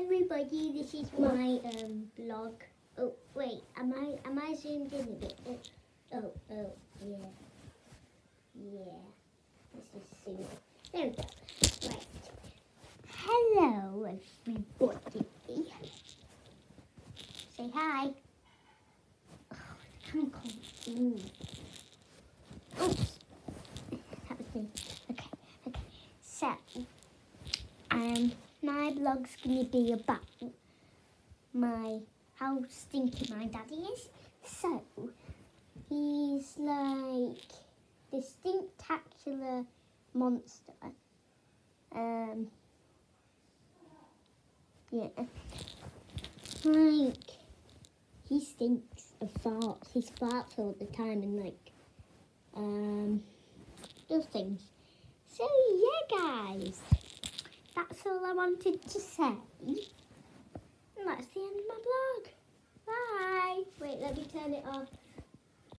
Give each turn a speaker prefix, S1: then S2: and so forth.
S1: everybody, this is my blog. Oh wait, am I zoomed in a bit? Oh yeah. This is zoomed. There we go. Right. Hello everybody. Say hi. Oh, I can't call you. Oops. That was me. Okay. So my blog's gonna be about how stinky my daddy is. So he's like the stinktacular monster. Yeah. Like he stinks of farts. He farts all the time and does things. So yeah, guys. That's all I wanted to say. And that's the end of my blog. Bye. Wait, let me turn it off.